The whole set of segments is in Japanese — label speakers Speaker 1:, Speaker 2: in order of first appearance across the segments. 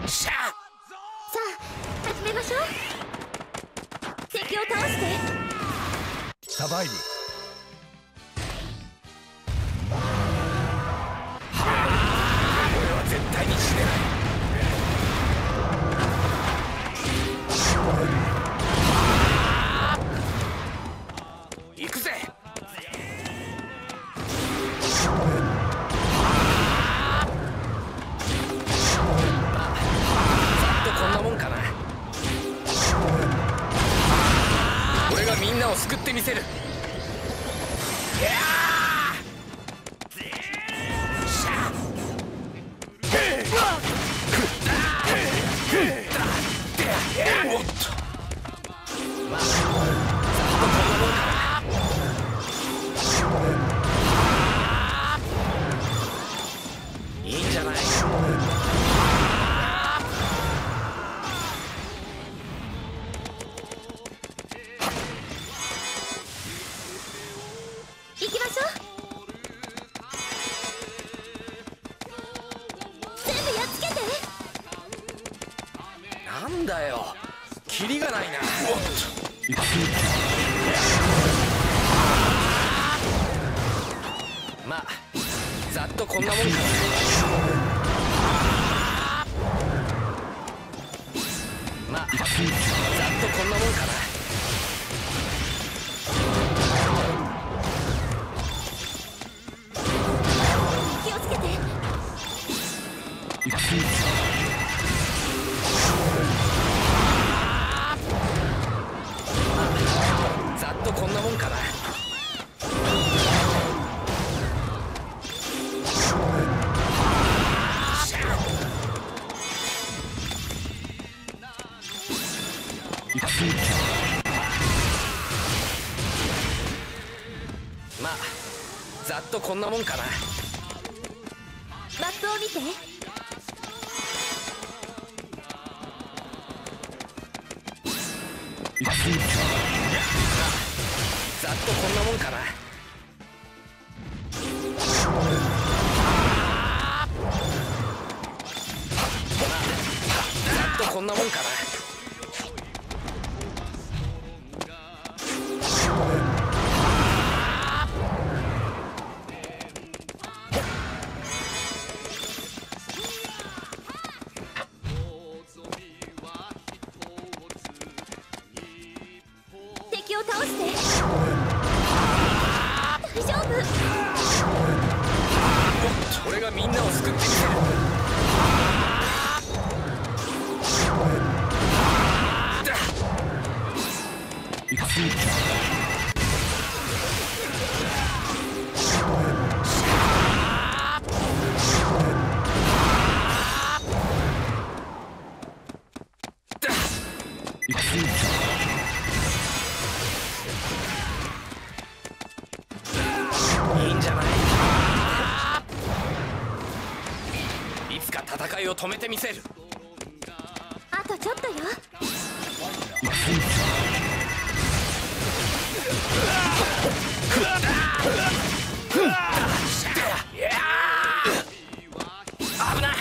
Speaker 1: しゃ
Speaker 2: さあ始めましょう。敵を倒して
Speaker 3: サバイブ。
Speaker 1: 俺は絶対に死ねない。行くぜ。ざっとこんなもんかな。俺がみんなを救ってみせる。おっと、まあざっとこんなもんかな。いいんじゃない。
Speaker 2: 行きましょう。全部やっつけて。
Speaker 1: なんだよ、キリがないな。おっと、まあざっとこんなもんかな。まあざっとこんなもんかな。
Speaker 2: 気をつけて。
Speaker 1: ざっとこんなもんかな。まあざっとこんなもんかな。
Speaker 2: マップを見て。
Speaker 1: ざっとこんなもんかな。ざっとこんなもんかな。
Speaker 2: 敵を倒して。大丈夫。
Speaker 1: 俺がみんなを救ってみせる。いいんじゃない。いつか戦いを止めてみせる。
Speaker 2: あとちょっとよ。
Speaker 1: 危ない。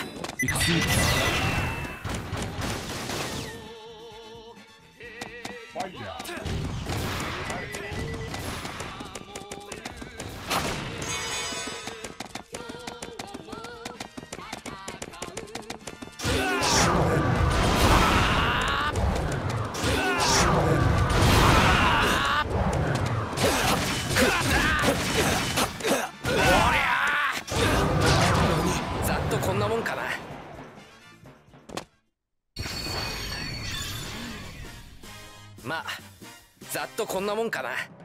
Speaker 1: ざっとこんなもんかな。まあざっとこんなもんかな。